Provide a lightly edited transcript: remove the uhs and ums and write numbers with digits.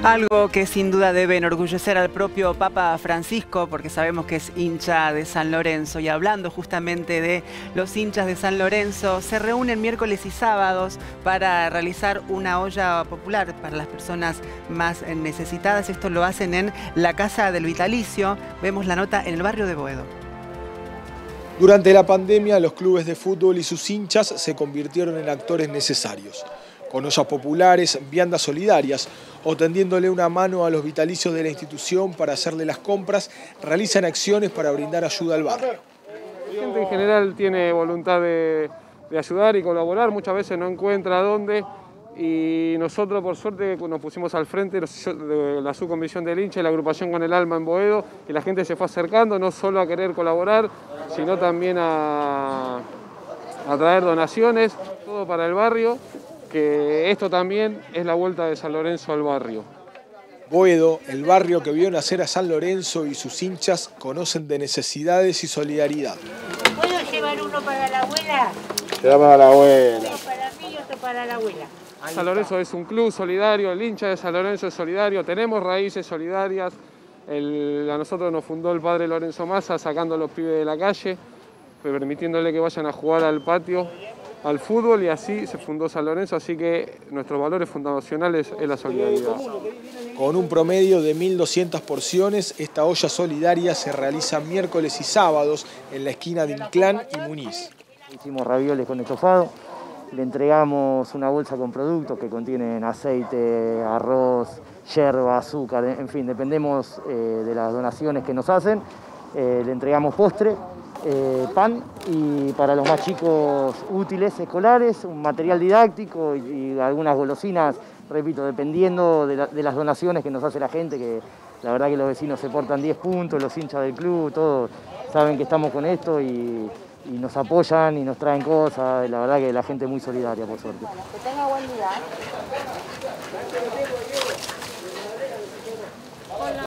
Algo que sin duda debe enorgullecer al propio Papa Francisco, porque sabemos que es hincha de San Lorenzo. Y hablando justamente de los hinchas de San Lorenzo, se reúnen miércoles y sábados para realizar una olla popular para las personas más necesitadas. Esto lo hacen en la Casa del Vitalicio. Vemos la nota en el barrio de Boedo. Durante la pandemia, los clubes de fútbol y sus hinchas se convirtieron en actores necesarios, con ollas populares, viandas solidarias o tendiéndole una mano a los vitalicios de la institución para hacerle las compras, realizan acciones para brindar ayuda al barrio. La gente en general tiene voluntad de ayudar y colaborar, muchas veces no encuentra dónde, y nosotros por suerte nos pusimos al frente de la subcomisión del hincha y la agrupación Con el Alma en Boedo, y la gente se fue acercando no solo a querer colaborar, sino también a traer donaciones, todo para el barrio, que esto también es la vuelta de San Lorenzo al barrio. Boedo, el barrio que vio nacer a San Lorenzo, y sus hinchas conocen de necesidades y solidaridad. ¿Puedo llevar uno para la abuela? Lleva para la abuela. Uno para mí y otro para la abuela. San Lorenzo es un club solidario, el hincha de San Lorenzo es solidario, tenemos raíces solidarias. A nosotros nos fundó el padre Lorenzo Massa sacando a los pibes de la calle, permitiéndole que vayan a jugar al patio, al fútbol, y así se fundó San Lorenzo, así que nuestros valores fundacionales es la solidaridad. Con un promedio de 1.200 porciones, esta olla solidaria se realiza miércoles y sábados en la esquina de Inclán y Muniz. Hicimos ravioles con estofado, le entregamos una bolsa con productos que contienen aceite, arroz, yerba, azúcar, en fin, dependemos de las donaciones que nos hacen. Le entregamos postre, pan, y para los más chicos útiles escolares, un material didáctico y algunas golosinas, repito, dependiendo de las donaciones que nos hace la gente, que la verdad que los vecinos se portan 10 puntos, los hinchas del club, todos saben que estamos con esto y nos apoyan y nos traen cosas. La verdad que la gente es muy solidaria, por suerte. Que tenga buen día. Hola.